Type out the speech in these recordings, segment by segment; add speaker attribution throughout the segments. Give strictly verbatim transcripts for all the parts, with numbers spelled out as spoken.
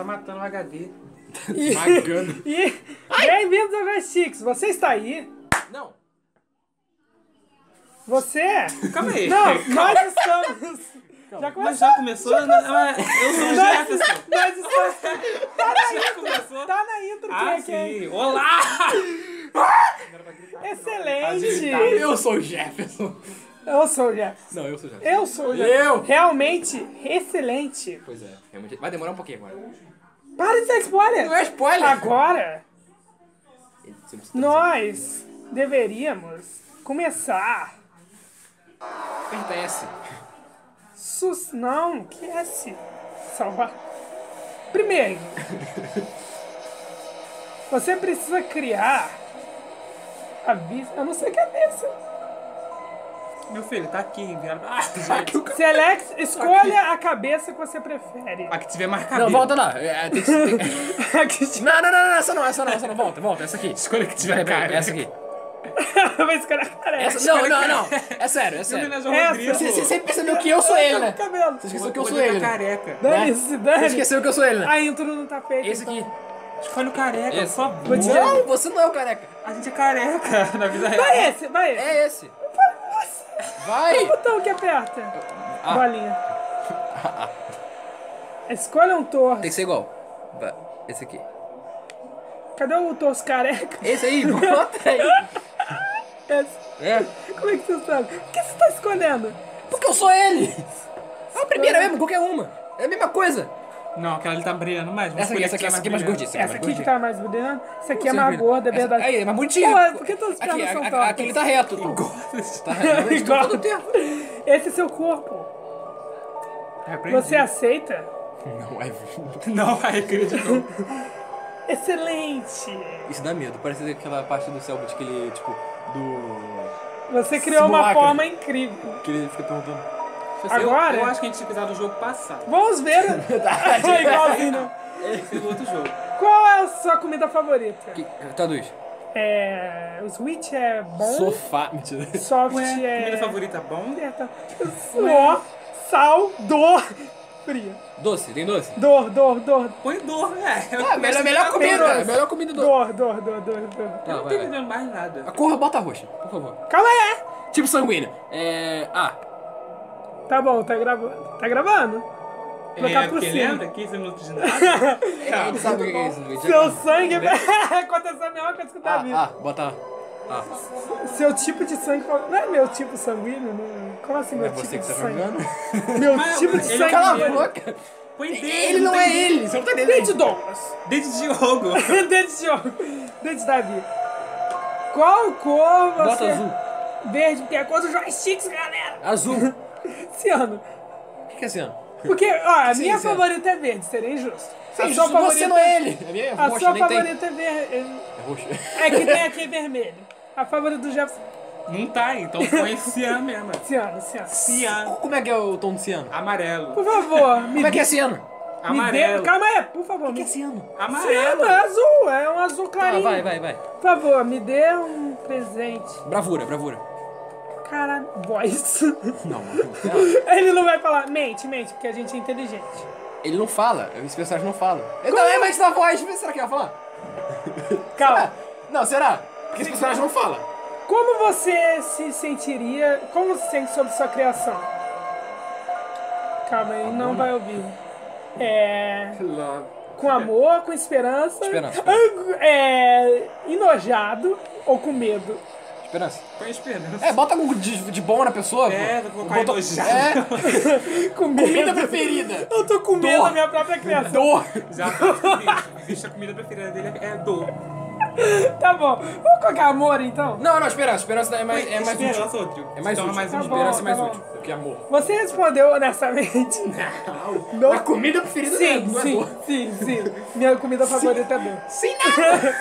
Speaker 1: tá matando o H D.
Speaker 2: E,
Speaker 3: Magando.
Speaker 2: e bem-vindos ao Joysticks. Você está aí?
Speaker 3: Não.
Speaker 2: Você?
Speaker 1: Calma aí.
Speaker 2: Não,
Speaker 1: Calma.
Speaker 2: nós estamos... Já
Speaker 1: Mas
Speaker 2: começou?
Speaker 1: já começou? Não, mas eu sou o Jefferson.
Speaker 2: Nós estamos... Tá na
Speaker 1: Já
Speaker 2: intro,
Speaker 1: começou?
Speaker 2: tá na intro quem
Speaker 1: Ah,
Speaker 2: é quem.
Speaker 1: sim. Olá!
Speaker 2: Excelente.
Speaker 3: Eu sou o Jefferson.
Speaker 2: Eu sou o Jeff.
Speaker 3: Não, eu sou o Jefferson.
Speaker 2: Eu sou o Jeff.
Speaker 3: Eu?
Speaker 2: Realmente excelente.
Speaker 3: Pois é, realmente. Vai demorar um pouquinho agora.
Speaker 2: Para de dar spoiler.
Speaker 3: Não é spoiler.
Speaker 2: Agora,
Speaker 3: Você não precisa
Speaker 2: nós deveríamos começar...
Speaker 3: Aperta S.
Speaker 2: Sus... Não, que é esse? Salvar. Primeiro, você precisa criar a vista... Eu não sei o que é isso.
Speaker 1: Meu filho, tá aqui, enviado. Ah, gente.
Speaker 2: Select, escolha a cabeça que você prefere.
Speaker 1: A que tiver mais cabelo.
Speaker 3: Não, volta lá. É, tem que, tem...
Speaker 2: Aqui
Speaker 3: Não, não, não, não, essa não, essa não, essa não. Volta, volta, essa aqui.
Speaker 1: Escolha que tiver
Speaker 3: Peraí, peraí,
Speaker 1: cara.
Speaker 3: essa aqui.
Speaker 2: vai escolher a careca.
Speaker 3: Essa, não, não, não. É sério, é sério.
Speaker 1: Homenagem ao
Speaker 2: Essa.
Speaker 1: Rodrigo.
Speaker 3: Você, você sempre percebeu que eu sou ele, né?
Speaker 2: Cabelo.
Speaker 3: Você esqueceu que eu
Speaker 1: O
Speaker 3: sou
Speaker 1: Rodrigo
Speaker 3: ele,
Speaker 1: tá
Speaker 3: né?
Speaker 1: careca.
Speaker 2: Dane-se,
Speaker 3: Você
Speaker 2: dane-se.
Speaker 3: esqueceu que eu sou ele, né?
Speaker 2: A intro não tá feita.
Speaker 3: Esse
Speaker 2: então.
Speaker 3: aqui.
Speaker 1: Escolhe o careca,
Speaker 3: Esse.
Speaker 1: por favor.
Speaker 2: Vou te dizer.
Speaker 3: Não, você não é o careca.
Speaker 1: A gente é careca na vida real.
Speaker 2: Vai esse, vai esse.
Speaker 3: É esse.
Speaker 2: Qual
Speaker 3: Vai.
Speaker 2: o botão que aperta?
Speaker 3: Ah.
Speaker 2: Bolinha. Escolha um torso.
Speaker 3: Tem que ser igual. Vai. Esse aqui.
Speaker 2: Cadê o torso careca?
Speaker 3: Esse aí, bota aí.
Speaker 2: Esse.
Speaker 3: É.
Speaker 2: Como é que você sabe? O que você tá escolhendo?
Speaker 3: Porque eu sou ele. É a primeira mesmo, qualquer uma. É a mesma coisa.
Speaker 1: Não, aquela ali tá brilhando mais. Vamos
Speaker 3: Essa aqui,
Speaker 1: escolher
Speaker 3: essa aqui,
Speaker 1: a
Speaker 3: essa aqui é mais
Speaker 1: brilhante.
Speaker 3: gordinha.
Speaker 2: Essa aqui que tá mais brilhando. Essa aqui é mais
Speaker 3: Essa-
Speaker 2: gorda, é
Speaker 3: essa-
Speaker 2: verdade.
Speaker 3: Aí, é mais bonitinha.
Speaker 2: Pô, por que todas as
Speaker 3: Aqui,
Speaker 2: pernas são
Speaker 3: a- a-
Speaker 2: tortas?
Speaker 3: aquele tá reto. Tá reto. Eles estão todo tempo.
Speaker 2: Esse é seu corpo.
Speaker 1: É, aprendi.
Speaker 2: Você aceita?
Speaker 3: Não, é...
Speaker 1: Não vai acreditar.
Speaker 2: Excelente.
Speaker 3: Isso dá medo. Parece aquela parte do céu, de que ele, tipo, do...
Speaker 2: Você criou uma
Speaker 3: Simulacra.
Speaker 2: forma incrível.
Speaker 3: Que ele fica perguntando.
Speaker 2: Agora,
Speaker 1: Eu, eu acho que a gente tinha que usar do jogo passado.
Speaker 2: vamos ver. É igualzinho, né?
Speaker 1: Esse é do outro jogo.
Speaker 2: Qual é a sua comida favorita?
Speaker 3: Que... Traduz.
Speaker 2: É... O Switch é bom.
Speaker 3: Sofá. Mentira.
Speaker 2: Soft
Speaker 1: Ué,
Speaker 2: é...
Speaker 1: comida favorita bom?
Speaker 2: Suor, sal, dor, fria.
Speaker 3: Doce, tem doce?
Speaker 2: Dor, dor, dor.
Speaker 1: Põe dor, é.
Speaker 3: Ah, melhor, melhor comida.
Speaker 2: doce.
Speaker 3: Melhor comida do...
Speaker 2: Dor, dor, dor, dor, dor.
Speaker 3: Tá,
Speaker 1: Eu não tô
Speaker 3: vai, vai.
Speaker 1: entendendo mais nada.
Speaker 3: A cor, bota roxa, por favor.
Speaker 2: Calma aí.
Speaker 3: Tipo sanguíneo. É... Ah.
Speaker 2: Tá bom, tá gravando. Tá gravando? Vou colocar
Speaker 1: É,
Speaker 2: por
Speaker 1: porque
Speaker 2: cima.
Speaker 1: lembra? quinze minutos de nada.
Speaker 3: A gente sabe o que é isso, gente.
Speaker 2: Seu sangue... Aconteceu a mesma coisa que o
Speaker 3: Ah,
Speaker 2: Davi.
Speaker 3: ah, bota... Ah,
Speaker 2: Seu tipo de sangue... Não é meu tipo sanguíneo? Não... Como assim meu
Speaker 3: é
Speaker 2: tipo
Speaker 3: você que
Speaker 2: de
Speaker 3: tá
Speaker 2: sangue?
Speaker 3: jogando?
Speaker 2: Meu
Speaker 1: Mas
Speaker 2: tipo de
Speaker 1: ele-
Speaker 2: sangue...
Speaker 3: Cala a
Speaker 2: dele.
Speaker 3: boca.
Speaker 1: Põe dedo.
Speaker 3: Ele não é ele, você não tá entendendo.
Speaker 2: Dente Douglas.
Speaker 1: Dedo de jogo.
Speaker 2: Dente de jogo. Dente Davi. Qual cor você...
Speaker 3: Bota azul.
Speaker 2: Verde, porque é a cor dos joysticks, galera.
Speaker 3: Azul.
Speaker 2: Ciano.
Speaker 3: O que que é esse ano?
Speaker 2: Porque, ó, a
Speaker 3: Sim,
Speaker 2: minha
Speaker 3: sim.
Speaker 2: favorita é verde, seria injusto.
Speaker 3: Sim,
Speaker 2: a sua
Speaker 3: você
Speaker 2: favorita...
Speaker 3: não é ele. A minha é
Speaker 2: A
Speaker 3: roxa,
Speaker 2: sua
Speaker 3: nem tem.
Speaker 2: favorita é verde.
Speaker 3: É roxa.
Speaker 2: É que tem aqui vermelho. A favorita do Jefferson...
Speaker 1: Não tá, então põe cian mesmo.
Speaker 2: Ciano, ciano.
Speaker 1: Cian.
Speaker 3: Como é que é o tom do ciano?
Speaker 1: Amarelo.
Speaker 2: Por favor, me
Speaker 3: Como é que
Speaker 2: dê...
Speaker 3: é ciano?
Speaker 2: Me
Speaker 1: Amarelo.
Speaker 2: dê... Calma aí, por favor.
Speaker 3: O que é
Speaker 2: Me...
Speaker 3: ciano?
Speaker 1: Amarelo.
Speaker 2: Ciano, é azul. É um azul
Speaker 3: Tá,
Speaker 2: clarinho.
Speaker 3: vai, vai, vai.
Speaker 2: Por favor, me dê um presente.
Speaker 3: Bravura, bravura.
Speaker 2: Caralho, voz.
Speaker 3: Não, não.
Speaker 2: Ele não vai falar. Mente, mente, porque a gente é inteligente.
Speaker 3: Ele não fala, esse personagem não fala. Eu também, mas na voz, será que ele vai falar?
Speaker 2: Calma.
Speaker 3: Não, será? Porque esse personagem não fala.
Speaker 2: Como você se sentiria... Como você se sente sobre sua criação? Calma aí, não vai ouvir. É... Com amor, com esperança.
Speaker 3: Esperança.
Speaker 2: É... Enojado ou com medo?
Speaker 3: Esperança.
Speaker 1: Põe esperança.
Speaker 3: É, bota algo de, de bom na pessoa.
Speaker 1: É,
Speaker 3: pô.
Speaker 1: vou colocar
Speaker 3: Bota-
Speaker 1: enojado.
Speaker 3: É,
Speaker 2: Com medo.
Speaker 3: comida preferida.
Speaker 2: Eu tô com medo
Speaker 3: Dor.
Speaker 2: da minha própria criação.
Speaker 3: Dor.
Speaker 1: Já tá o bicho, a comida preferida dele é dor.
Speaker 2: Tá bom. Vamos colocar amor, então?
Speaker 3: Não, não, esperança. Esperança é mais, é mais útil.
Speaker 1: Esperança, Rodrigo.
Speaker 3: É mais
Speaker 1: Então
Speaker 3: útil.
Speaker 1: mais
Speaker 2: Tá
Speaker 1: um.
Speaker 2: bom.
Speaker 3: Esperança é mais
Speaker 2: tá
Speaker 3: útil do que amor.
Speaker 2: Você respondeu honestamente.
Speaker 3: Não.
Speaker 2: Não.
Speaker 3: A comida preferida
Speaker 2: Sim,
Speaker 3: não é
Speaker 2: sim,
Speaker 3: dor.
Speaker 2: sim, sim. Minha comida favorita é dor.
Speaker 3: Sem nada.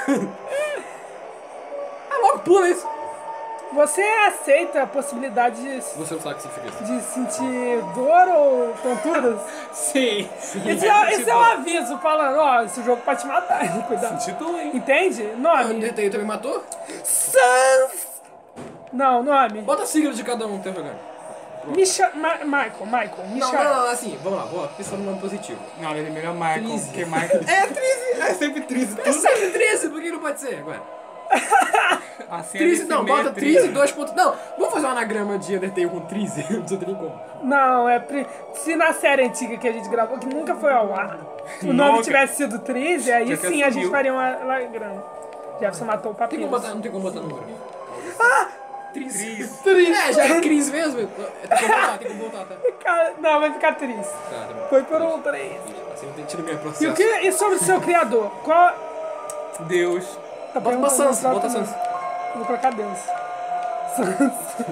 Speaker 3: Ah, logo pula isso.
Speaker 2: Você aceita a possibilidade de,
Speaker 3: Você não sabe o que significa isso.
Speaker 2: de sentir dor ou tonturas?
Speaker 1: Sim.
Speaker 2: Esse é, esse é um aviso falando, ó, esse jogo pode te matar, cuidado.
Speaker 1: Senti dor, hein?
Speaker 2: Entende? Nome.
Speaker 3: Ele também matou?
Speaker 2: Sans. Não, nome.
Speaker 3: Bota a sigla de cada um que tá jogando.
Speaker 2: Micha... Ma Michael, Michael,
Speaker 3: Não,
Speaker 2: Michael.
Speaker 3: não, não, assim, vamos lá, vamos lá, pensando no nome positivo.
Speaker 1: Não, ele é melhor Michael.
Speaker 3: Trise.
Speaker 1: Porque Michael.
Speaker 3: É, Trise!
Speaker 1: É sempre Trise.
Speaker 3: É sempre Trise, por que não pode ser agora?
Speaker 1: Assim,
Speaker 3: Trise,
Speaker 1: é
Speaker 3: não,
Speaker 1: meio
Speaker 3: bota Trise dois pontos. Não, vamos fazer um anagrama de Undertale com Trise, não precisa ter nem como.
Speaker 2: Não, é... Pri... Se na série antiga que a gente gravou, que nunca foi ao ar, o nome
Speaker 1: Nunca.
Speaker 2: tivesse sido Trise, aí
Speaker 1: Já
Speaker 2: sim
Speaker 1: até
Speaker 2: a gente
Speaker 1: sumiu.
Speaker 2: faria um anagrama. Jefferson matou o
Speaker 3: Tem como
Speaker 2: papiro.
Speaker 3: botar, não tem como botar número.
Speaker 1: Trise.
Speaker 3: Trise! É, já é Cris mesmo. Tem como botar, tem como botar, tá?
Speaker 2: Cara, não, vai ficar Trise.
Speaker 3: Tá, tá bom.
Speaker 2: Foi por um Trise.
Speaker 3: Assim não tem tiro meu
Speaker 2: E,
Speaker 3: processo.
Speaker 2: o que, e sobre o seu criador? Qual...
Speaker 1: Deus.
Speaker 2: Tá
Speaker 3: Bota uma
Speaker 2: perguntando
Speaker 3: Sansa,
Speaker 2: no
Speaker 3: bota
Speaker 2: próprio-
Speaker 3: Sansa.
Speaker 2: Vou colocar Deus. Sansa.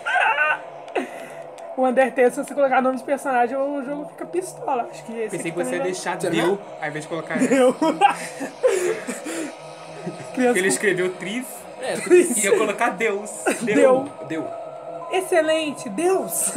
Speaker 2: O Undertale, se você colocar nome de personagem, o jogo fica pistola. Acho que esse
Speaker 1: Pensei
Speaker 2: aqui
Speaker 1: que você ia
Speaker 2: também
Speaker 1: deixar
Speaker 3: Você
Speaker 1: Deus,
Speaker 3: não?
Speaker 1: ao invés de colocar.
Speaker 2: vai- Criança
Speaker 1: Ele escreveu Tris
Speaker 3: É,
Speaker 1: e ia colocar Deus.
Speaker 2: Deu.
Speaker 3: deu.
Speaker 2: Excelente, Deus!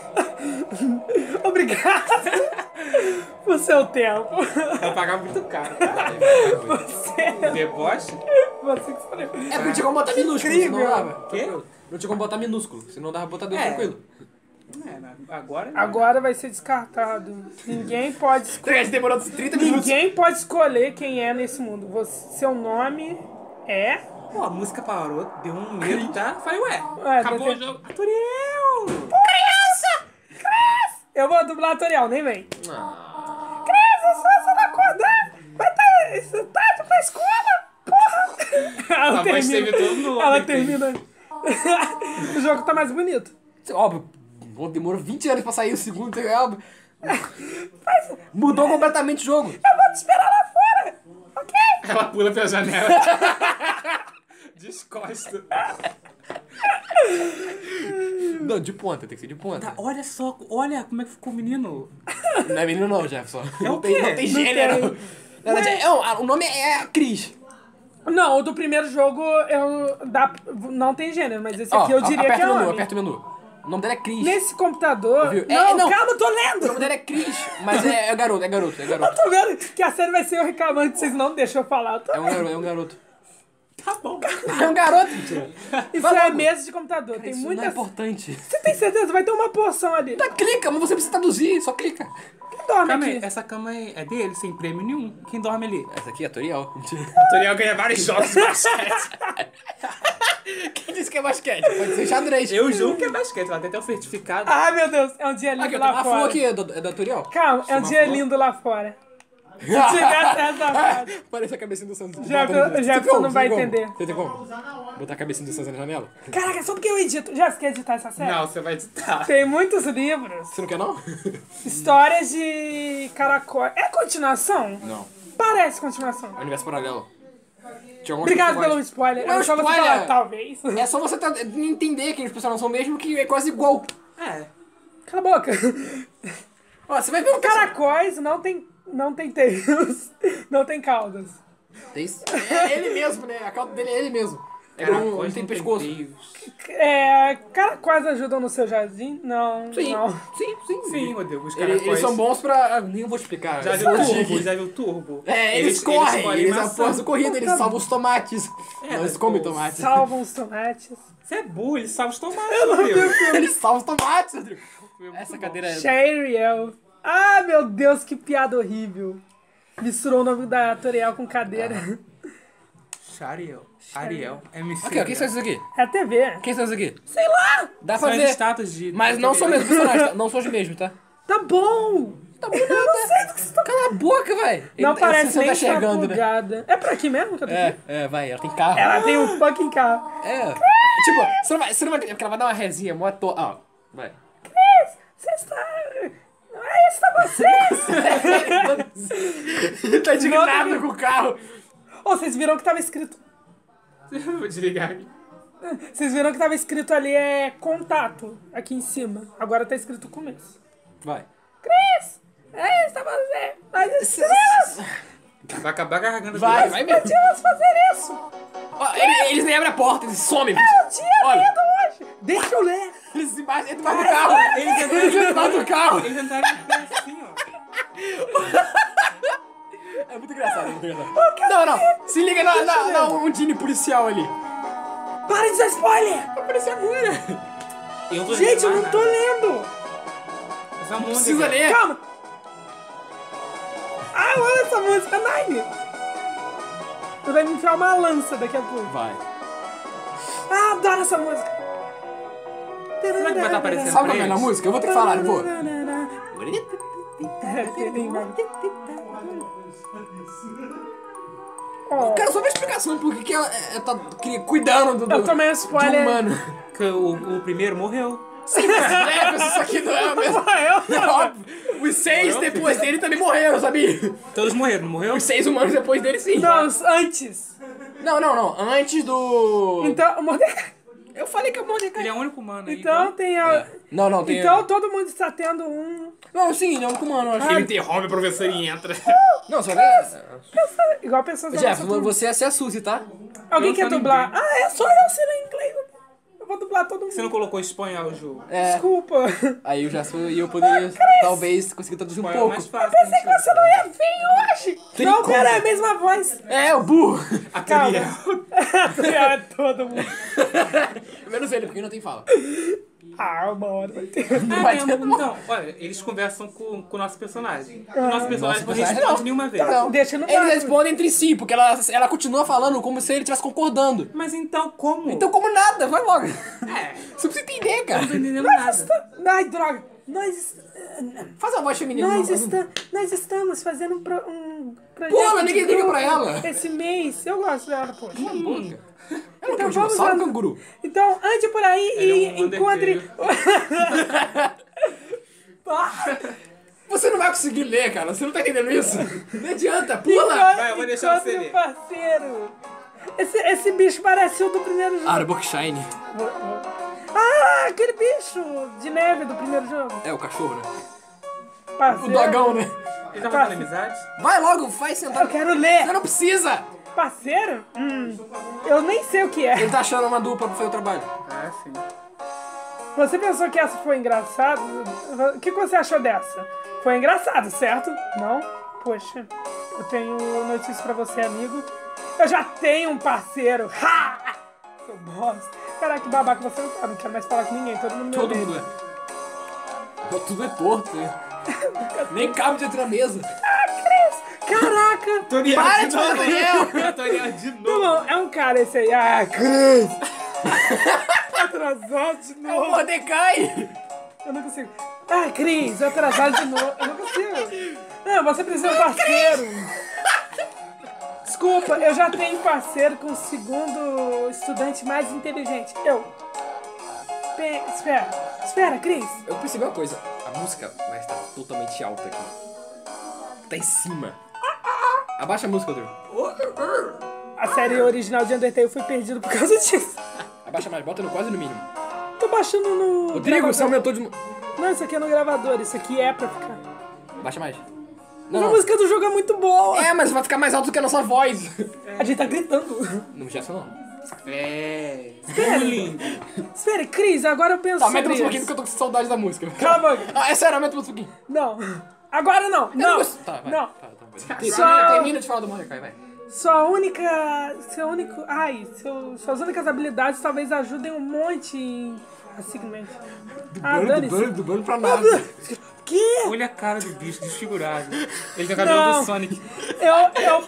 Speaker 2: Obrigado por seu tempo.
Speaker 1: Vai pagar muito caro.
Speaker 2: Você,
Speaker 1: Deboche?
Speaker 2: você que escolheu.
Speaker 3: É porque não tinha como botar minúsculo,
Speaker 2: Incrível.
Speaker 3: senão dava.
Speaker 1: Quê?
Speaker 3: Tranquilo. Não tinha como botar minúsculo, senão dava pra botar Deus
Speaker 1: É.
Speaker 3: tranquilo.
Speaker 1: É, mas agora.
Speaker 2: Agora vai ser descartado. Ninguém pode escolher.
Speaker 3: A gente demorou trinta minutos.
Speaker 2: Ninguém pode escolher quem é nesse mundo. Você- seu nome é.
Speaker 1: Pô, a música parou, deu um medo, tá? Falei, ué,
Speaker 2: Ué,
Speaker 1: acabou
Speaker 2: deve
Speaker 1: o
Speaker 2: ter-
Speaker 1: jogo. Atoriel!
Speaker 2: Criança! Cris! Eu vou dublar a Toriel, nem vem.
Speaker 3: Ah.
Speaker 2: Cris, é só você não acordar. Vai tá, isso tá indo pra escola, porra. Ela
Speaker 1: A voz
Speaker 2: termina.
Speaker 1: teve todo no
Speaker 2: Ela
Speaker 1: Undertale.
Speaker 2: termina. O jogo tá mais bonito.
Speaker 3: Óbvio, pô, demorou vinte anos pra sair o segundo, é óbvio. Mudou completamente o jogo.
Speaker 2: Eu vou te esperar lá fora, ok?
Speaker 1: Ela pula pela janela. Descosta.
Speaker 3: Não, de ponta, tem que ser de ponta.
Speaker 1: Tá, olha só, olha como é que ficou o menino.
Speaker 3: Não é menino não, Jefferson.
Speaker 1: É
Speaker 3: não
Speaker 1: o
Speaker 3: tem,
Speaker 1: quê?
Speaker 3: não tem
Speaker 2: Não
Speaker 3: gênero.
Speaker 2: tem.
Speaker 3: Na verdade, é, o- o nome é Cris.
Speaker 2: Não, o do primeiro jogo eu, dá, não tem gênero, mas esse
Speaker 3: Ó,
Speaker 2: aqui eu diria
Speaker 3: aperta
Speaker 2: que é
Speaker 3: o menu,
Speaker 2: homem.
Speaker 3: aperta o menu. O nome dela é Cris.
Speaker 2: Nesse computador...
Speaker 3: Viu? É,
Speaker 2: Não,
Speaker 3: não.
Speaker 2: calma, eu tô
Speaker 3: O nome
Speaker 2: lendo!
Speaker 3: dela é Cris, mas é, é garoto, é garoto, é
Speaker 2: Eu
Speaker 3: garoto.
Speaker 2: tô vendo que a série vai ser eu reclamando que vocês não deixam eu falar. Eu tô
Speaker 3: É um garoto, é um garoto.
Speaker 1: Tá bom.
Speaker 3: É um garoto, mentira.
Speaker 2: Isso
Speaker 3: Vai
Speaker 2: é
Speaker 3: logo.
Speaker 2: mesa de computador. Tem
Speaker 3: Isso não é
Speaker 2: muitas.
Speaker 3: importante.
Speaker 2: Você tem certeza? Vai ter uma porção ali.
Speaker 3: Tá, clica, mas você precisa traduzir, só clica.
Speaker 2: Quem dorme
Speaker 1: Calma aí,
Speaker 2: aqui?
Speaker 1: essa cama é é dele, sem prêmio nenhum. Quem dorme ali?
Speaker 3: Essa aqui é Toriel.
Speaker 1: Atoriel ganha vários jogos de basquete.
Speaker 3: Quem disse que é basquete? Pode ser xadrez.
Speaker 1: Eu julgo que é basquete, ela tem até o certificado.
Speaker 2: Ah, meu Deus, é um dia lindo
Speaker 3: Aqui, ó,
Speaker 2: lá
Speaker 3: tem uma flor
Speaker 2: fora.
Speaker 3: aqui, é da, é da Toriel.
Speaker 2: Calma, é um
Speaker 1: Uma
Speaker 2: dia
Speaker 1: flor?
Speaker 2: lindo lá fora. Se tivesse essa frase.
Speaker 3: Parece a cabecinha do Santos.
Speaker 2: Já-
Speaker 3: Bota no-
Speaker 2: já
Speaker 3: Você
Speaker 2: você
Speaker 3: tem como?
Speaker 2: não vai
Speaker 3: Você tem
Speaker 2: entender.
Speaker 3: como? Você tem como? Botar a cabecinha do Santos na janela?
Speaker 2: Caraca, só porque eu edito. Já você quer editar essa série?
Speaker 1: Não, você vai editar.
Speaker 2: Tem muitos livros,
Speaker 3: Você não quer, não?
Speaker 2: histórias de caracol. É continuação?
Speaker 3: Não.
Speaker 2: Parece continuação.
Speaker 3: É universo paralelo. Tinha algumas
Speaker 2: Obrigado
Speaker 3: coisas
Speaker 2: pelo
Speaker 3: mais.
Speaker 2: spoiler.
Speaker 3: Não é
Speaker 2: Era só você
Speaker 3: spoiler.
Speaker 2: falar, talvez.
Speaker 3: É só você tá- entender que os personagens são mesmo, que é quase igual.
Speaker 1: É.
Speaker 2: Cala a boca.
Speaker 3: Ó, você vai ver um cara.
Speaker 2: Caracóis não tem, não tem teios, não tem caudas.
Speaker 3: É ele mesmo, né? A cauda dele é ele mesmo. É igual um,
Speaker 1: Caracóis
Speaker 3: ele tem
Speaker 1: não
Speaker 3: pescoço.
Speaker 1: peios.
Speaker 2: É, caracóis ajudam no seu jardim? Não,
Speaker 3: Sim,
Speaker 2: não.
Speaker 3: sim, sim.
Speaker 1: Sim, Rodrigo, os
Speaker 3: Ele-
Speaker 1: caracóis.
Speaker 3: eles são bons pra. ah, Nem vou explicar.
Speaker 1: Já
Speaker 3: Eles
Speaker 1: viu o
Speaker 3: são
Speaker 1: turbo?
Speaker 3: chique.
Speaker 1: Já viu o turbo?
Speaker 3: É, eles, correm,
Speaker 1: escolhem
Speaker 3: eles
Speaker 1: maçã.
Speaker 3: após a corrida, eles salvam os tomates.
Speaker 1: É,
Speaker 3: Não, eles
Speaker 1: mas,
Speaker 3: comem
Speaker 1: pô,
Speaker 3: tomates.
Speaker 2: Salvam os tomates.
Speaker 1: Você é burro, ele salva os tomates, Rodrigo.
Speaker 3: Eles salvam os tomates, Rodrigo. Essa cadeira é.
Speaker 2: Shariel. Ah, meu Deus, que piada horrível. Misturou o nome da Toriel com cadeira.
Speaker 1: Ariel. Ariel. M C.
Speaker 3: Aqui, ó, quem são esses aqui?
Speaker 2: É a T V.
Speaker 3: Quem são esses aqui?
Speaker 2: Sei lá.
Speaker 3: Dá
Speaker 1: São
Speaker 3: pra
Speaker 1: as
Speaker 3: ver.
Speaker 1: estátuas de...
Speaker 3: Mas não são mesmo personagens, tá? Não são os mesmos, tá?
Speaker 2: Tá bom.
Speaker 3: Tá bom, eu não sei do que você tá. Cala a boca, velho.
Speaker 2: Não parece
Speaker 3: você
Speaker 2: nem
Speaker 3: tá
Speaker 2: estar
Speaker 3: enxergando, né?
Speaker 2: plugada. É por aqui mesmo que eu tô
Speaker 3: É,
Speaker 2: aqui?
Speaker 3: é, vai, ela tem carro.
Speaker 2: Ela tem um fucking carro.
Speaker 3: É. Tipo, você não vai. Você não vai. Porque ela vai dar uma resinha, mó to... Ó, vai.
Speaker 2: Você está... Aí está vocês.
Speaker 3: Ele tá indignado com o carro.
Speaker 2: Ô, vocês viram que tava escrito...
Speaker 1: Vou desligar aqui.
Speaker 2: Vocês viram que tava escrito ali é contato, aqui em cima. Agora tá escrito começo.
Speaker 3: Vai.
Speaker 2: Cris! É isso, você! Nós estrelas!
Speaker 1: Vai acabar carregando
Speaker 3: Vai,
Speaker 1: os
Speaker 3: vai
Speaker 1: dois.
Speaker 3: mesmo.
Speaker 2: Vamos fazer isso!
Speaker 3: Ó, ele- eles nem abrem a porta, eles somem.
Speaker 2: Eu tinha
Speaker 3: Olha.
Speaker 2: lido hoje! Deixa eu ler!
Speaker 3: Eles se baixam dentro do carro.
Speaker 1: Eles
Speaker 3: Eles
Speaker 1: entraram
Speaker 3: entram dentro do carro.
Speaker 1: Eles entraram em pé assim, ó.
Speaker 3: É muito engraçado, é muito engraçado. Não, não. Se liga na, na, na Undine policial ali.
Speaker 2: Para de dar spoiler!
Speaker 3: Vai aparecer agora.
Speaker 1: Eu tô
Speaker 2: Gente, eu
Speaker 1: lendo
Speaker 2: não tô
Speaker 1: nada.
Speaker 2: lendo.
Speaker 1: Essa música.
Speaker 3: Precisa ler.
Speaker 2: Calma. Ah, olha essa música, Nine. Tu vai me enfiar uma lança daqui a pouco.
Speaker 3: Vai.
Speaker 2: Ah, adoro essa música.
Speaker 1: Como é que vai estar aparecendo?
Speaker 3: Sabe qual é a música? Eu vou ter que falar, não vou.
Speaker 2: É, tem, mano.
Speaker 3: Eu quero só uma explicação por que que ela é, tá cri- cuidando do,
Speaker 2: Eu tomei um
Speaker 3: de
Speaker 2: spoiler.
Speaker 3: um humano.
Speaker 1: Que o, o primeiro morreu.
Speaker 3: É, mas isso aqui não é a mesma.
Speaker 2: Eu?
Speaker 3: É óbvio. Os seis
Speaker 1: Morreu,
Speaker 3: depois dele também morreram, sabia?
Speaker 1: Todos morreram, não morreu?
Speaker 3: Os seis humanos depois dele sim.
Speaker 2: Não, antes.
Speaker 3: Não, não, não. Antes do...
Speaker 2: Então, Mordecai.
Speaker 3: Eu falei que é o Mordecai.
Speaker 1: Ele é o único humano aí.
Speaker 2: Então tem a...
Speaker 3: Não, não, tem...
Speaker 2: Então todo mundo está tendo um...
Speaker 3: Não, sim, ele é o único humano, eu acho.
Speaker 1: Ele interrompe o professor e entra.
Speaker 3: Não, só que...
Speaker 2: Igual pessoas da
Speaker 3: Jeff,
Speaker 2: nossa turma.
Speaker 3: você se assuste, tá?
Speaker 2: Alguém
Speaker 1: eu
Speaker 2: quer
Speaker 1: não tô
Speaker 2: dublar? Ah, é só eu ser em inglês. Eu vou dublar todo mundo.
Speaker 1: Você não colocou espanhol no jogo?
Speaker 3: É,
Speaker 2: Desculpa.
Speaker 3: aí eu já sou e eu poderia, talvez, conseguir traduzir um
Speaker 1: Espanhol é
Speaker 3: pouco.
Speaker 1: mais fácil.
Speaker 2: Pensei que você não ia vir hoje.
Speaker 3: Tem
Speaker 2: Não,
Speaker 3: como.
Speaker 2: pera, é a mesma voz.
Speaker 3: É, o burro!
Speaker 1: A
Speaker 2: Calma.
Speaker 1: Turiel.
Speaker 2: É todo mundo.
Speaker 3: Menos ele, porque não tem fala.
Speaker 2: Ah, uma hora vai ter.
Speaker 1: Ah,
Speaker 3: vai
Speaker 1: tem-
Speaker 3: ter-
Speaker 1: então, olha, eles conversam com, com o nosso personagem. O nosso personagem
Speaker 3: Nossa,
Speaker 1: não
Speaker 3: personagem
Speaker 1: responde
Speaker 3: não.
Speaker 1: nenhuma vez.
Speaker 3: Não.
Speaker 2: Deixa no
Speaker 3: Eles
Speaker 2: vácuo.
Speaker 3: respondem entre si, porque ela, ela continua falando como se ele estivesse concordando.
Speaker 1: Mas então como?
Speaker 3: Então, como nada, vai logo.
Speaker 1: É,
Speaker 3: Você precisa entender, cara.
Speaker 1: não tô entendendo
Speaker 2: Nós
Speaker 1: nada.
Speaker 2: estamos... Ai, droga. Nós, est-
Speaker 3: Faz a voz feminina.
Speaker 2: nós,
Speaker 3: não.
Speaker 2: esta... Nós estamos fazendo um, pro... um projeto
Speaker 3: Pô,
Speaker 2: de
Speaker 3: ninguém liga
Speaker 2: grupo
Speaker 3: pra ela.
Speaker 2: esse mês. Eu gosto dela, poxa.
Speaker 3: Cala a boca. Ela não quer
Speaker 2: Então
Speaker 3: um
Speaker 2: vamos
Speaker 3: dinossauro
Speaker 2: lá.
Speaker 3: ou canguru?
Speaker 2: Então, ande por aí
Speaker 1: Ele
Speaker 2: e
Speaker 1: é um
Speaker 2: encontre...
Speaker 3: Você não vai conseguir ler, cara. Você não tá entendendo isso? Não adianta, pula.
Speaker 1: Vai, eu vou deixar
Speaker 2: Encontre
Speaker 1: você
Speaker 2: um
Speaker 1: ler.
Speaker 2: parceiro. Esse, esse bicho parece o do primeiro jogo.
Speaker 3: Arbok Shine.
Speaker 2: Ah, aquele bicho de neve do primeiro jogo.
Speaker 3: É, o cachorro, né?
Speaker 2: Parceiro.
Speaker 3: O dogão, né?
Speaker 1: Ele tá fazendo amizade?
Speaker 3: Vai logo, vai sentar.
Speaker 2: Eu quero ler.
Speaker 3: Você não precisa.
Speaker 2: Parceiro? Hum, eu nem sei o que é.
Speaker 3: Ele tá achando uma dupla pra fazer o trabalho.
Speaker 1: Ah, sim.
Speaker 2: Você pensou que essa foi engraçada? O que você achou dessa? Foi engraçado, certo? Não? Poxa, eu tenho notícia pra você, amigo. Eu já tenho um parceiro. Ha! Seu bosta. Caraca, que babaca, você não sabe. Não quero mais falar com ninguém. Todo mundo me
Speaker 3: Todo
Speaker 2: odeia.
Speaker 3: mundo é. Tudo é torto, né? Nem cabe dentro da mesa.
Speaker 2: Caraca!
Speaker 1: Turiel
Speaker 3: Para
Speaker 1: de
Speaker 3: de
Speaker 1: novo.
Speaker 3: falar Turiel.
Speaker 1: Turiel de
Speaker 2: Tá
Speaker 1: novo.
Speaker 2: bom, é um cara esse aí. Ah, Cris! Atrasado de
Speaker 3: É o
Speaker 2: novo.
Speaker 3: Mordecai.
Speaker 2: Eu não consigo. Ah, Cris, atrasado de novo. Eu não consigo. Não, você precisa de um parceiro. Desculpa, eu já tenho parceiro com o segundo estudante mais inteligente. Eu. Pe- espera, espera, Cris.
Speaker 3: Eu percebi uma coisa. A música vai estar totalmente alta aqui. Tá em cima. Abaixa a música, Rodrigo.
Speaker 2: A série original de Undertale foi perdida por causa disso.
Speaker 3: Abaixa mais, bota no quase no mínimo.
Speaker 2: Tô baixando no.
Speaker 3: Rodrigo, você
Speaker 2: gravador.
Speaker 3: aumentou de...
Speaker 2: Não, isso aqui é no gravador, isso aqui é pra ficar.
Speaker 3: Abaixa mais.
Speaker 2: A
Speaker 3: Não, não.
Speaker 2: música do jogo é muito boa.
Speaker 3: É, mas vai ficar mais alto do que a nossa voz.
Speaker 2: A gente tá gritando.
Speaker 3: Não gesto não.
Speaker 1: É.
Speaker 2: Espera.
Speaker 1: Bullying.
Speaker 2: Espera, Cris, agora eu penso
Speaker 3: Tá, aumenta
Speaker 2: sobre
Speaker 3: um pouquinho
Speaker 2: isso.
Speaker 3: porque eu tô com saudade da música.
Speaker 2: Cala a boca.
Speaker 3: Ah, é sério, aumenta um pouquinho.
Speaker 2: Não. Agora não.
Speaker 3: Eu
Speaker 2: Não.
Speaker 3: gosto- Tá, vai.
Speaker 2: Não.
Speaker 3: Tá, tá, vai. Termina,
Speaker 2: Só-
Speaker 3: termina de falar do Mordecai, vai.
Speaker 2: Sua única... Seu único... Ai, seu, suas únicas habilidades talvez ajudem um monte em... Assignment. Ah, dane-se.
Speaker 3: do bando pra nada.
Speaker 2: Que?
Speaker 1: Olha a cara do bicho desfigurado. Ele tem o cabelo
Speaker 2: Não.
Speaker 1: do Sonic.
Speaker 2: Eu... Eu...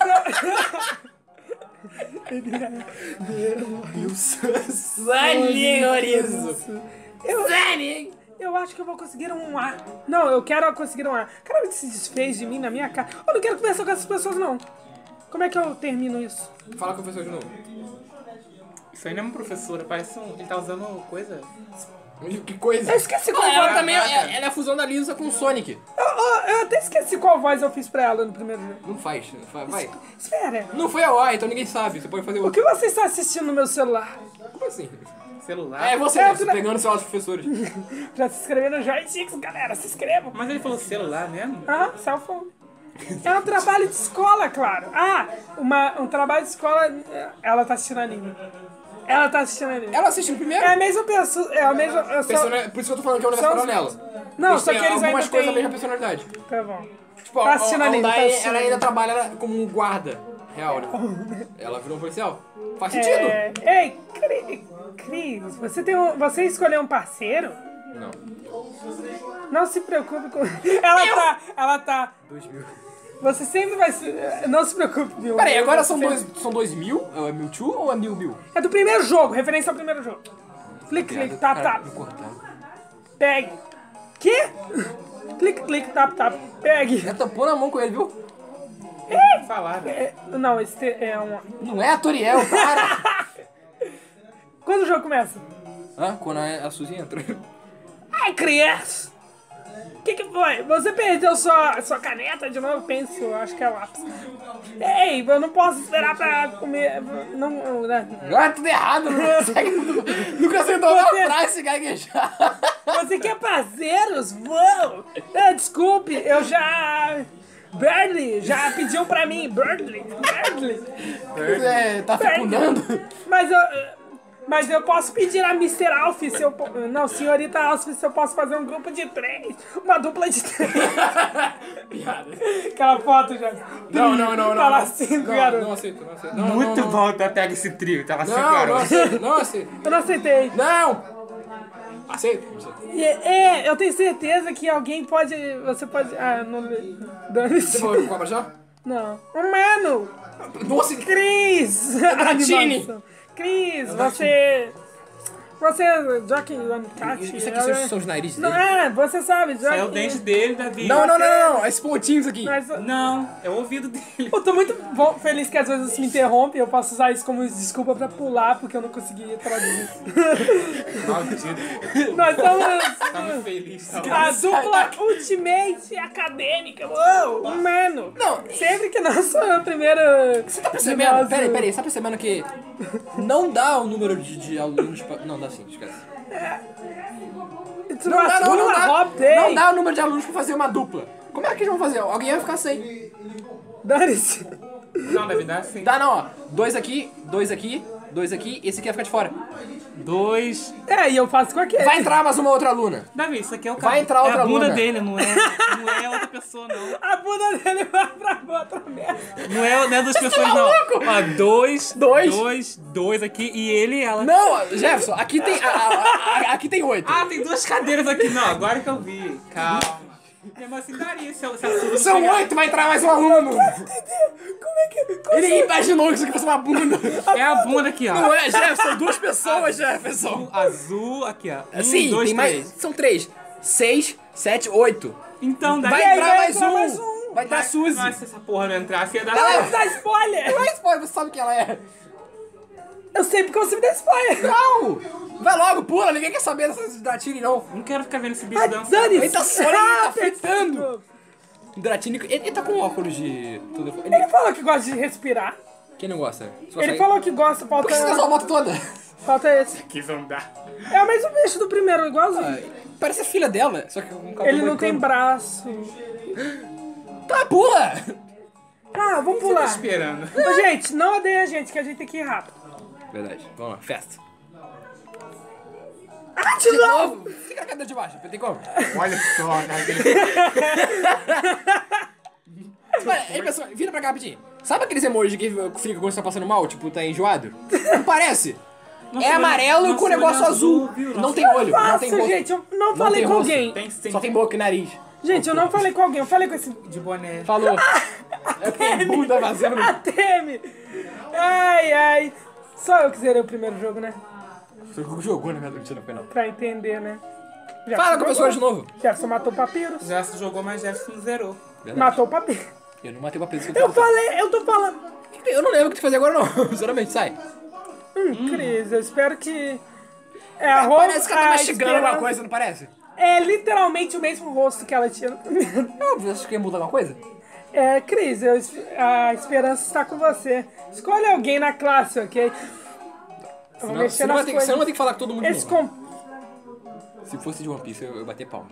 Speaker 3: Senhorizo.
Speaker 2: Eu, eu acho que eu vou conseguir um A. Não, eu quero conseguir um A. Cara, se desfez de mim na minha cara. Eu não quero conversar com essas pessoas, não. Como é que eu termino isso?
Speaker 3: Fala com o professor de novo.
Speaker 1: Isso aí não é uma professora, parece um. Ele tá usando coisa.
Speaker 3: Que coisa.
Speaker 2: Eu esqueci qual
Speaker 3: Ah, ela
Speaker 2: voz.
Speaker 3: também é, ela é a fusão da Lisa com o Sonic.
Speaker 2: Eu, eu- eu até esqueci qual voz eu fiz pra ela no primeiro jogo.
Speaker 3: Não faz, não faz, vai.
Speaker 2: Espera.
Speaker 3: Não foi a O A, então ninguém sabe. Você pode fazer
Speaker 2: O
Speaker 3: outro.
Speaker 2: que você está assistindo no meu celular?
Speaker 3: Como assim?
Speaker 1: Celular.
Speaker 3: É você,
Speaker 2: É,
Speaker 3: né? Você
Speaker 2: tu-
Speaker 3: pegando o celular dos professores.
Speaker 2: Já se inscreveram no Joysticks, galera. Se inscrevam.
Speaker 1: Mas ele falou celular mesmo?
Speaker 2: Ah, cell phone. É um trabalho de escola, claro. Ah, uma, um trabalho de escola. Ela tá assistindo anime. Ela tá assistindo anime.
Speaker 3: Ela assiste no primeiro?
Speaker 2: É a mesma pessoa. É a mesma. Eu só,
Speaker 3: Persona- Por isso que eu tô falando que é um universo
Speaker 2: São-
Speaker 3: paralelo.
Speaker 2: não,
Speaker 3: Eles
Speaker 2: só
Speaker 3: têm
Speaker 2: que eles
Speaker 3: algumas
Speaker 2: ainda
Speaker 3: coisas da
Speaker 2: têm.
Speaker 3: mesma personalidade.
Speaker 2: Tá bom.
Speaker 3: Tipo,
Speaker 2: Tá
Speaker 3: a,
Speaker 2: assistindo
Speaker 3: a, a
Speaker 2: anime, tá
Speaker 3: Ondai,
Speaker 2: assistindo
Speaker 3: ela ainda
Speaker 2: anime.
Speaker 3: trabalha como um guarda real, né? Ela virou um policial. Faz sentido.
Speaker 2: É... Ei, Cri- Cris, você, tem um, você escolheu um parceiro?
Speaker 3: Não.
Speaker 2: Não se preocupe com... Ela tá... Ela tá...
Speaker 3: Dois mil.
Speaker 2: Você sempre vai se... Não se preocupe, viu?
Speaker 3: Peraí, agora
Speaker 2: Você
Speaker 3: são
Speaker 2: sempre-
Speaker 3: dois, são dois mil? É Mewtwo ou é mil mil?
Speaker 2: É do primeiro jogo, referência ao primeiro jogo. Clique, clique, tap,
Speaker 3: Cara,
Speaker 2: tap.
Speaker 3: me cortaram.
Speaker 2: Pegue. Quê? Clique, clique, tap, tap. Pegue.
Speaker 3: Já tampou na mão com ele, viu?
Speaker 1: Falar, né?
Speaker 2: É, não, esse te- é um...
Speaker 3: Não é a Toriel, para!
Speaker 2: Quando o jogo começa?
Speaker 3: Hã? Quando a, a Suzy entra.
Speaker 2: Ai, criança! O que que foi? Você perdeu sua, sua caneta de novo? Penso, eu acho que é lápis. Ei, eu não posso esperar pra comer... Não, né?
Speaker 3: Ah, tudo errado, não consegue. Não consegue tomar
Speaker 2: Você-
Speaker 3: uma frase e gaguejar.
Speaker 2: Você quer parceiros? Vou! Ah, desculpe, eu já... Birdly, já pediu pra mim. Birdly, Birdly.
Speaker 3: É, tá fecundando?
Speaker 2: Mas eu... Mas eu posso pedir a mister Alf se eu... po- Não, senhorita Alf, se eu posso fazer um grupo de três. Uma dupla de três.
Speaker 3: Piada.
Speaker 2: Aquela foto já.
Speaker 3: Não, não, não, não.
Speaker 2: Tá lá
Speaker 3: não.
Speaker 2: cinco,
Speaker 3: Não,
Speaker 2: garoto.
Speaker 3: não aceito, não aceito. Não,
Speaker 1: Muito
Speaker 3: não, não.
Speaker 1: bom, tá? Pega esse trio. Tava cinco
Speaker 3: Não, não
Speaker 1: garotos.
Speaker 3: aceito, não aceito.
Speaker 2: Eu não aceitei.
Speaker 3: Não! Aceito? Aceito.
Speaker 2: E- É, eu tenho certeza que alguém pode... Você pode... Ah, não... Dane-se.
Speaker 3: Você falou com cobra já?
Speaker 2: Não. Mano!
Speaker 3: Nossa,
Speaker 2: Cris!
Speaker 3: Dratini.
Speaker 2: Animação. Cris, você... Você, já que Cat...
Speaker 3: Isso aqui são, são os narizes
Speaker 2: Não,
Speaker 3: dele?
Speaker 2: é, você sabe, já
Speaker 1: Saiu o
Speaker 2: que...
Speaker 1: dente dele, Davi.
Speaker 3: Não, não, não, não, não. Esses pontinhos aqui.
Speaker 2: Mas,
Speaker 1: Não, é o ouvido dele.
Speaker 2: eu tô muito bom- feliz que às vezes você me interrompe, eu posso usar isso como desculpa pra pular, porque eu não consegui traduzir.
Speaker 1: Maldito.
Speaker 2: Nós somos
Speaker 1: Tá muito feliz. Tá
Speaker 2: a dupla Ultimate Acadêmica. Uou, mano.
Speaker 3: Não.
Speaker 2: Sempre que nós somos a primeira...
Speaker 3: Você tá percebendo? Peraí, peraí. Você tá percebendo que não dá o número de, de alunos pra... Não, dá sim, esquece. Não dá, não, não dá. Não dá o número de alunos pra fazer uma dupla. Como é que eles vão fazer? Alguém vai ficar sem.
Speaker 2: Dane-se.
Speaker 1: Não, Davi, dá sim.
Speaker 3: Dá não, ó. Dois aqui, dois aqui, dois aqui, esse aqui vai ficar de fora.
Speaker 1: Dois.
Speaker 2: É, e eu faço com aquele.
Speaker 3: Vai entrar mais uma outra aluna.
Speaker 1: Davi, isso aqui é o
Speaker 3: Vai
Speaker 1: cara.
Speaker 3: entrar
Speaker 1: É
Speaker 3: outra
Speaker 1: a bunda
Speaker 3: aluna.
Speaker 1: dele, não é, não é outra pessoa, não.
Speaker 2: A bunda dele vai pra outra merda.
Speaker 1: Não é, não é duas pessoas, não. Ó, dois,
Speaker 3: Dois.
Speaker 1: dois, dois aqui e ele e ela.
Speaker 3: Não, Jefferson, aqui tem. a- a- a- aqui tem oito.
Speaker 1: Ah, tem duas cadeiras aqui. Não, agora que eu vi. Calma. Mesmo assim daria se, a- se a Suzy
Speaker 3: São
Speaker 1: pegar-
Speaker 3: oito, vai entrar mais um aluno.
Speaker 2: Como é que... Como
Speaker 3: Ele imaginou que isso aqui fosse uma bunda.
Speaker 1: É a bunda aqui, ó.
Speaker 3: Não é, Jefferson, duas pessoas, Jefferson.
Speaker 1: Azul, aqui, ó. Um,
Speaker 3: Sim,
Speaker 1: dois,
Speaker 3: tem mais.
Speaker 1: três.
Speaker 3: São três. Seis, sete, oito.
Speaker 1: Então, daí...
Speaker 3: Vai
Speaker 2: aí
Speaker 3: entrar
Speaker 2: vai
Speaker 3: mais
Speaker 2: entrar
Speaker 3: um.
Speaker 2: mais um.
Speaker 3: Vai entrar a Suzy.
Speaker 1: Mas se essa porra não entrasse, ia dar...
Speaker 2: Ela me dá spoiler!
Speaker 3: Não é spoiler, você sabe quem ela é.
Speaker 2: Eu sei porque você me dá spoiler.
Speaker 3: Não! Vai logo, pula, ninguém quer saber dessas Dratini, não.
Speaker 1: Não quero ficar vendo esse bicho
Speaker 2: Ah,
Speaker 1: dançar.
Speaker 2: dane-se.
Speaker 3: Ele tá só, ele tá
Speaker 2: Ah,
Speaker 3: fritando. Dratini, ele, ele tá com óculos de... Tudo. Ele,
Speaker 2: Ele falou que gosta de respirar.
Speaker 3: quem não gosta? Só
Speaker 2: Ele
Speaker 3: sai-
Speaker 2: falou que gosta,
Speaker 3: Por que você
Speaker 2: falta...
Speaker 3: só a moto toda?
Speaker 2: Falta esse.
Speaker 1: Que vão dar.
Speaker 2: É o mesmo bicho do primeiro, igualzinho.
Speaker 3: Ah, parece a filha dela, só que com cabelo
Speaker 2: Ele não tem
Speaker 3: moicano.
Speaker 2: braço.
Speaker 3: Tá, pula!
Speaker 2: Ah, vou
Speaker 1: Tá
Speaker 2: pular.
Speaker 1: esperando.
Speaker 2: Ô, gente, não odeia a gente, que a gente tem que ir rápido.
Speaker 3: Verdade, vamos lá, festa.
Speaker 2: Ah, de
Speaker 3: De
Speaker 2: novo!
Speaker 3: novo! Fica na cadeira de baixo, tem como?
Speaker 1: Olha só, Davi.
Speaker 3: Olha, aí, pessoal, vira pra cá rapidinho. Sabe aqueles emojis que fica quando você tá passando mal, tipo, tá enjoado? Não parece?
Speaker 1: Nossa,
Speaker 3: É amarelo
Speaker 1: nossa,
Speaker 3: com negócio
Speaker 1: olho
Speaker 3: azul.
Speaker 1: azul, viu?
Speaker 3: Não
Speaker 1: Nossa.
Speaker 3: tem olho, não
Speaker 2: Nossa,
Speaker 3: tem rosto.
Speaker 2: gente, eu não
Speaker 3: Não
Speaker 2: falei
Speaker 3: tem
Speaker 2: com
Speaker 3: rosto.
Speaker 2: alguém.
Speaker 1: Tem sim.
Speaker 3: Só tem boca e nariz.
Speaker 2: Gente, eu não falei com alguém, eu falei com esse...
Speaker 1: De boné.
Speaker 3: Falou. É tem bunda vazando.
Speaker 2: Ateme! Ai, ai. Só eu que zerei o primeiro jogo, né?
Speaker 3: Você jogou na minha mentira, foi não.
Speaker 2: Pra entender, né?
Speaker 3: Fala com o pessoal de novo.
Speaker 2: Jefferson matou o Papyrus.
Speaker 1: Já se jogou, mas Jefferson zerou.
Speaker 3: Verdade.
Speaker 2: Matou o Papyrus.
Speaker 3: Eu não matei uma pessoa.
Speaker 2: Eu falei, eu tô falando...
Speaker 3: Eu não lembro o que tu fazia agora, não. Sinceramente, sai.
Speaker 2: Hum, Cris, eu espero que... É a roupa...
Speaker 3: Parece que ela tá
Speaker 2: a
Speaker 3: mastigando alguma
Speaker 2: esperança-
Speaker 3: coisa, não parece?
Speaker 2: É literalmente o mesmo rosto que ela tinha no primeiro.
Speaker 3: Eu acho que ia mudar alguma coisa.
Speaker 2: É, Cris, eu, a esperança está com você. Escolhe alguém na classe, ok? Eu vou
Speaker 3: Senão,
Speaker 2: mexer
Speaker 3: você, não
Speaker 2: nas
Speaker 3: vai ter,
Speaker 2: coisas.
Speaker 3: você não vai ter que falar com todo mundo de
Speaker 2: Esse
Speaker 3: novo.
Speaker 2: com...
Speaker 3: Se fosse de One Piece, eu, eu bater palma.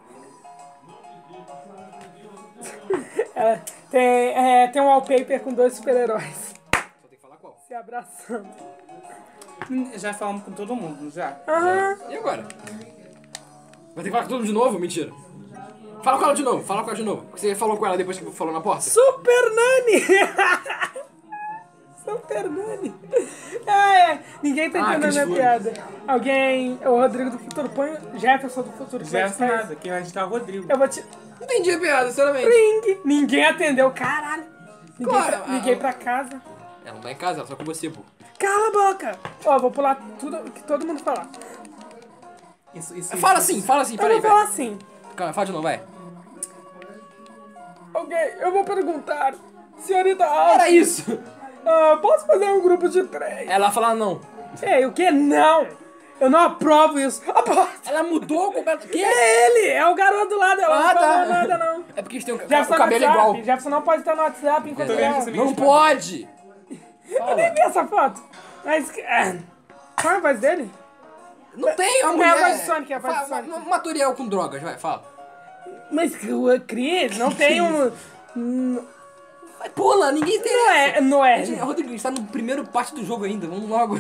Speaker 2: é, tem, é, tem um wallpaper com dois super-heróis
Speaker 3: Só tem que falar qual.
Speaker 2: se abraçando.
Speaker 1: Já falamos com todo mundo, já.
Speaker 2: Aham.
Speaker 3: E agora? Vai ter que falar com todo mundo de novo? Mentira. Fala com ela de novo, fala com ela de novo. Você falou com ela depois que falou na porta?
Speaker 2: Super Nani! São Hernani. Ah, é. Ninguém tá
Speaker 3: Ah,
Speaker 2: entendendo a minha
Speaker 3: que
Speaker 2: piada. Alguém... O Rodrigo do Futuro. Põe o Jefferson do Futuro. como é que
Speaker 1: Jefferson
Speaker 2: faz?
Speaker 1: nada, quem vai editar é o Rodrigo.
Speaker 2: Eu vou te...
Speaker 3: Não entendi a piada, sinceramente.
Speaker 2: Pling! Ninguém atendeu, caralho. Ninguém
Speaker 3: Claro,
Speaker 2: pra...
Speaker 3: a-
Speaker 2: Liguei
Speaker 3: a-
Speaker 2: pra casa.
Speaker 3: Ela não tá em casa, ela só com você, pô.
Speaker 2: Cala a boca! Ó, vou pular tudo que todo mundo falar.
Speaker 1: Isso, isso,
Speaker 3: Fala
Speaker 1: isso.
Speaker 3: assim, fala assim,
Speaker 2: Eu
Speaker 3: peraí,
Speaker 2: vou falar
Speaker 3: vai.
Speaker 2: assim.
Speaker 3: Calma, fala de novo, vai.
Speaker 2: Ok, eu vou perguntar. Senhorita Alves,
Speaker 3: Era isso!
Speaker 2: ah, posso fazer um grupo de três?
Speaker 3: Ela fala não.
Speaker 2: Ei, o que? Não! Eu não aprovo isso. Aposto!
Speaker 3: Ela mudou completamente. Que?
Speaker 2: É ele! É o garoto do lado. Ela
Speaker 3: Ah,
Speaker 2: não falou
Speaker 3: tá.
Speaker 2: nada, não.
Speaker 3: É porque eles têm um,
Speaker 2: Jefferson
Speaker 3: o cabelo é
Speaker 2: no
Speaker 3: igual.
Speaker 2: WhatsApp. Jefferson não pode estar no WhatsApp enquanto
Speaker 1: Tô vendo
Speaker 2: grava.
Speaker 1: que você
Speaker 3: Não pode!
Speaker 2: Eu nem vi essa foto. Mas... ah, qual é a voz dele?
Speaker 3: Não tem, uma
Speaker 2: É a
Speaker 3: mulher.
Speaker 2: voz de Sonic, é a voz de
Speaker 3: Fala,
Speaker 2: Sonic.
Speaker 3: um material com drogas, vai, fala.
Speaker 2: Mas o Cris não tem um... Não
Speaker 3: Vai, pula, ninguém tem.
Speaker 2: é... Não é...
Speaker 3: Gente, Rodrigo, a gente tá no primeiro parte do jogo ainda, vamos logo.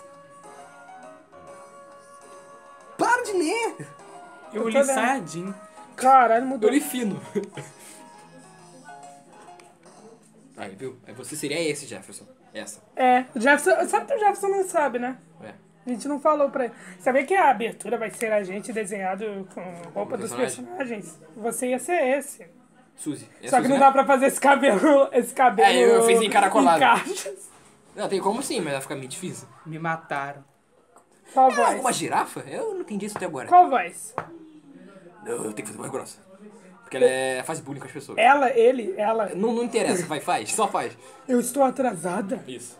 Speaker 3: Para de ler!
Speaker 1: Eu
Speaker 2: tô
Speaker 1: li
Speaker 2: vendo.
Speaker 1: Saiyajin.
Speaker 2: Caralho, mudou.
Speaker 3: Eu li fino. Aí, viu? Aí você seria esse, Jefferson. Essa.
Speaker 2: É, o Jefferson... Sabe que o Jefferson não sabe, né?
Speaker 3: É.
Speaker 2: A gente não falou pra ele. Sabia que a abertura vai ser a gente desenhado com roupa dos
Speaker 3: personagem.
Speaker 2: personagens? Você ia ser esse.
Speaker 3: Suzy. É
Speaker 2: Só que
Speaker 3: Suzy,
Speaker 2: não
Speaker 3: né?
Speaker 2: dá pra fazer esse cabelo... Esse cabelo...
Speaker 3: É, eu- eu fiz encaracolado.
Speaker 2: em caixas.
Speaker 3: Não, tem como sim, mas vai ficar meio difícil.
Speaker 1: Me mataram.
Speaker 2: Qual
Speaker 3: É
Speaker 2: voz?
Speaker 3: uma girafa? Eu não entendi isso até agora.
Speaker 2: Qual voz?
Speaker 3: Não, eu tenho que fazer mais grossa. Porque ela é, faz bullying com as pessoas.
Speaker 2: Ela, ele, ela...
Speaker 3: Não, não interessa, vai, faz, só faz.
Speaker 2: Eu estou atrasada?
Speaker 3: Isso.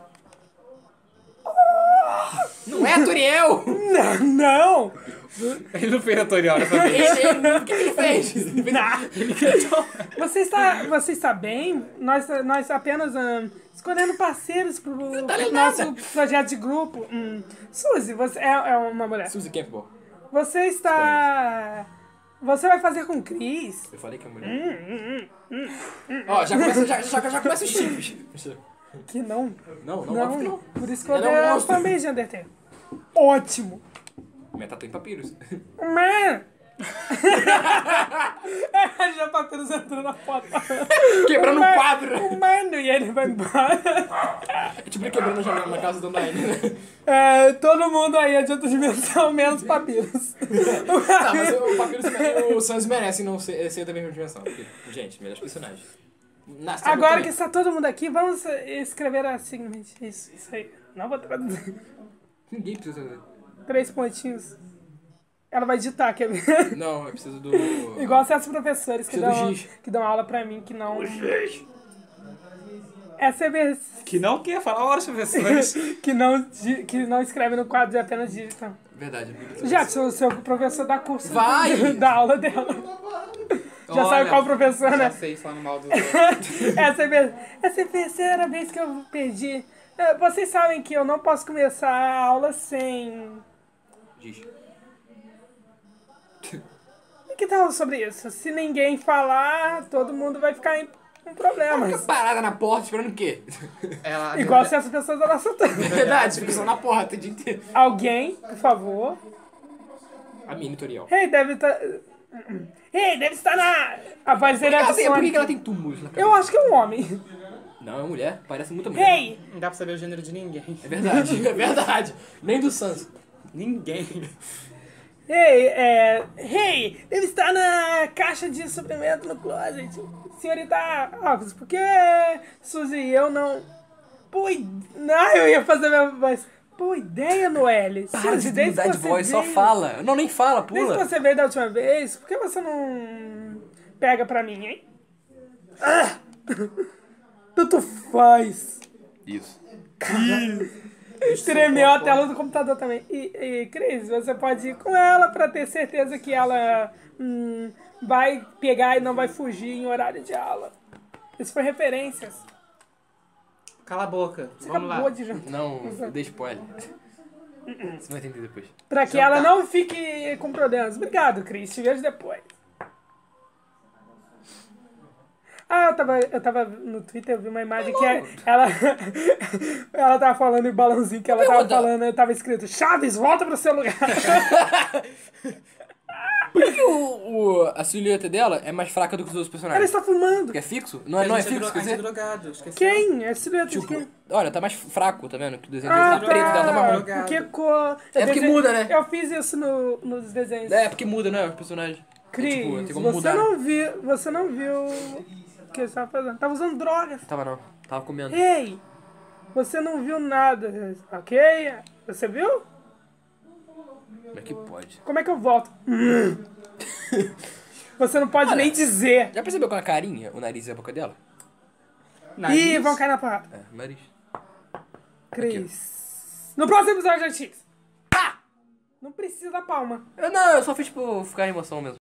Speaker 3: Não é, Turiel!
Speaker 2: Não, não!
Speaker 1: Ele não fez tutorial dessa
Speaker 3: Ele,
Speaker 1: vez.
Speaker 3: ele, o que ele fez?
Speaker 2: Você está, você está bem? Nós, nós apenas ahn, escolhendo parceiros pro,
Speaker 3: tá
Speaker 2: pro
Speaker 3: lendo
Speaker 2: nosso
Speaker 3: nada.
Speaker 2: projeto de grupo. Hum. Suzy, você é, é uma mulher.
Speaker 3: Suzy Campbell.
Speaker 2: Você está... Você vai fazer com o Chris?
Speaker 3: Eu falei que é mulher. Ó, já começa, já, já, já começa os chips.
Speaker 2: Que não.
Speaker 3: Não, não,
Speaker 2: Não,
Speaker 3: óbvio que não.
Speaker 2: por isso que eu
Speaker 3: Ela é um
Speaker 2: odeio a
Speaker 3: monstro.
Speaker 2: fanbase de Undertale. Ótimo.
Speaker 3: Minha tatu em papiros.
Speaker 2: Man! Já Papiros entrou na foto.
Speaker 3: Quebrando o quadro.
Speaker 2: Mano, e ele vai embora.
Speaker 3: É tipo ele quebrando a janela na casa do Nine, né?
Speaker 2: É, todo mundo aí é de outra dimensão, menos Papiros.
Speaker 3: Tá, mas o Papiros e o Sans merecem não ser, ser da mesma dimensão. Porque, gente, melhores personagens. Nasce
Speaker 2: Agora que está todo mundo aqui, vamos escrever assim, isso, isso aí. Não vou traduzir.
Speaker 3: Ninguém precisa fazer.
Speaker 2: Três pontinhos. Ela vai digitar, quer ver?
Speaker 3: Não, eu preciso do...
Speaker 2: Igual certos professores que
Speaker 3: Precisa do
Speaker 2: dão,
Speaker 3: giz.
Speaker 2: que dão aula pra mim que não... Essa é vers...
Speaker 1: Que não quer falar horas, professores.
Speaker 2: que, não, di- que não escreve no quadro e apenas digitam.
Speaker 3: Verdade.
Speaker 2: Já, sou o seu professor da curso
Speaker 3: Vai!
Speaker 2: da aula dela. Já
Speaker 1: Olha,
Speaker 2: sabe qual professor,
Speaker 1: Já
Speaker 2: né?
Speaker 1: sei falando mal dos outros.
Speaker 2: Essa é, ver- essa é a terceira vez que eu perdi. É, vocês sabem que eu não posso começar a aula sem...
Speaker 3: Giz.
Speaker 2: E que tal sobre isso? Se ninguém falar, todo mundo vai ficar em, com
Speaker 3: Fica
Speaker 2: problemas.
Speaker 3: parada na porta esperando o quê?
Speaker 1: Ela,
Speaker 2: Igual certas pessoas da nossa turma.
Speaker 3: Verdade, fica só na porta o dia inteiro.
Speaker 2: Alguém, por favor.
Speaker 3: A mini tutorial.
Speaker 2: Ei, deve estar... Ei, deve estar na... A voz dele é
Speaker 3: Ela
Speaker 2: do
Speaker 3: tem, por que
Speaker 2: Sonic.
Speaker 3: que ela tem túmulos na cabeça?
Speaker 2: Eu acho que é um homem.
Speaker 3: Não, é mulher. Parece muito mulher.
Speaker 2: Ei,
Speaker 1: não dá pra saber o gênero de ninguém.
Speaker 3: É verdade, é verdade. Nem do Sans.
Speaker 1: Ninguém.
Speaker 2: ei, é... Ei, deve estar na caixa de suprimento no closet. Senhorita Alves, por que Suzy e eu não... Pô, i- não, eu ia fazer minha voz. Pô, ideia, Noelle.
Speaker 3: Para
Speaker 2: Suzy,
Speaker 3: de
Speaker 2: desde
Speaker 3: mudar
Speaker 2: que
Speaker 3: de
Speaker 2: você
Speaker 3: voz, só
Speaker 2: veio-
Speaker 3: fala. Não, nem fala,
Speaker 2: Desde que
Speaker 3: pula.
Speaker 2: você veio da última vez, por que você não pega pra mim, hein? Ah! Tanto faz.
Speaker 3: Isso.
Speaker 2: Tremeu a tela do computador também. E, e, Cris, você pode ir com ela pra ter certeza que ela hum, vai pegar e não vai fugir em horário de aula. Isso foi referências.
Speaker 1: Cala a boca.
Speaker 2: Você
Speaker 1: Vamos
Speaker 2: acabou
Speaker 1: lá.
Speaker 2: de jantar.
Speaker 3: Não, dê spoiler. Você vai entender depois.
Speaker 2: Pra que ela não fique com problemas. Obrigado, Cris. Te vejo depois. Ah, eu tava, eu tava no Twitter, eu vi uma imagem que é- ela, ela tava falando em balãozinho que ela tava
Speaker 3: Pergunta.
Speaker 2: falando, tava escrito Chaves, volta pro seu lugar.
Speaker 3: que o, o- a silhueta dela é mais fraca do que os outros
Speaker 2: Ela
Speaker 3: personagens?
Speaker 2: está fumando.
Speaker 3: Porque é fixo? Não é,
Speaker 1: A
Speaker 3: não é
Speaker 1: gente
Speaker 3: fixo,
Speaker 1: dro-
Speaker 3: quer
Speaker 1: a gente é
Speaker 3: dizer?
Speaker 1: drogado, esqueci.
Speaker 2: Quem? É a silhueta de
Speaker 3: Tipo,
Speaker 2: quem?
Speaker 3: olha, tá mais fraco, tá vendo? Que o desenho
Speaker 2: Ah,
Speaker 3: dele tá preto, dela tá marrom.
Speaker 1: drogado.
Speaker 2: Porque cor... eu
Speaker 3: É porque
Speaker 2: desen-
Speaker 3: muda, né?
Speaker 2: Eu fiz isso no, nos desenhos.
Speaker 3: É, porque muda, né, os personagens.
Speaker 2: Cris,
Speaker 3: É, tipo, tem como
Speaker 2: você
Speaker 3: mudar.
Speaker 2: não viu... Você não viu o que você estava fazendo. Tava usando drogas.
Speaker 3: Tava não, tava comendo.
Speaker 2: Ei, você não viu nada, ok? Você viu?
Speaker 3: Como é que pode?
Speaker 2: Como é que eu volto? Você não pode
Speaker 3: Olha.
Speaker 2: nem dizer.
Speaker 3: Já percebeu com a carinha, o nariz e a boca dela?
Speaker 1: Nariz.
Speaker 2: Ih, vão cair na porrada.
Speaker 3: É, o nariz.
Speaker 2: Cris. No próximo episódio, gente. Pá! Não precisa da palma.
Speaker 3: Eu não, eu só fiz, tipo, ficar em emoção mesmo.